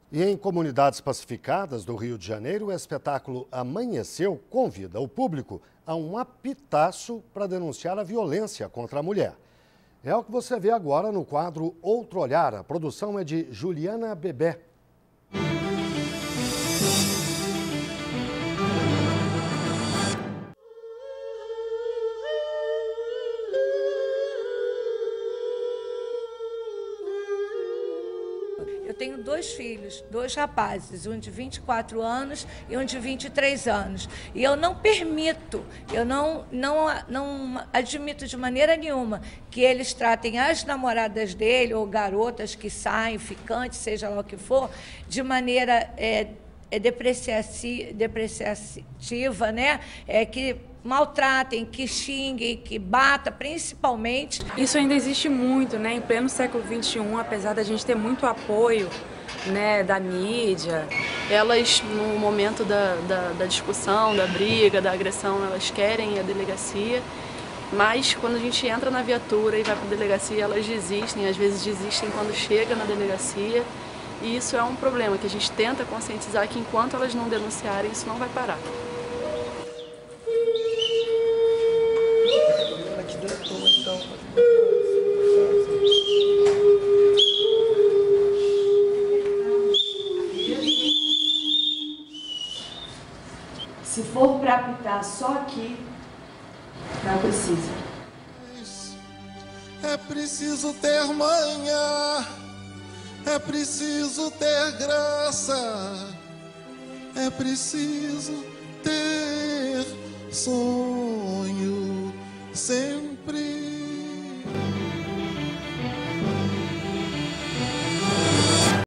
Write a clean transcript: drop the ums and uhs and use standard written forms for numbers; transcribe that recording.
E em comunidades pacificadas do Rio de Janeiro, o espetáculo Amanheceu convida o público a um apitaço para denunciar a violência contra a mulher. É o que você vê agora no quadro Outro Olhar. A produção é de Juliana Bebé. Eu tenho 2 filhos, 2 rapazes, um de 24 anos e um de 23 anos. E eu não permito, eu não admito de maneira nenhuma que eles tratem as namoradas dele ou garotas que saem, ficantes, seja lá o que for, de maneira depreciativa, né? Que maltratem, que xinguem, que batam, principalmente. Isso ainda existe muito, né? Em pleno século XXI, apesar da gente ter muito apoio, né, da mídia. Elas, no momento da discussão, da briga, da agressão, elas querem ir à delegacia, mas quando a gente entra na viatura e vai para a delegacia, elas desistem, às vezes desistem quando chega na delegacia, e isso é um problema que a gente tenta conscientizar que enquanto elas não denunciarem, isso não vai parar. Se for para apitar só aqui, não precisa. É preciso ter manha, é preciso ter graça, é preciso ter sonho sempre.